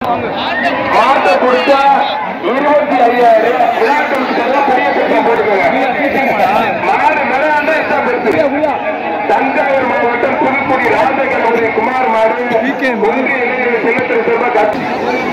மாட்டை கொடுத்தா 25,000 விழாக்களுக்கு பெரிய பெருசா போட்டுக்கோங்க. மாடு விளையாண்டா எத்தனை பெருசு? தஞ்சாவூர் மாவட்டம் புதுக்குடி ராஜகணபதி குமார் மாடு ஒன்றிய இளைஞர் சின்னத்திற்கு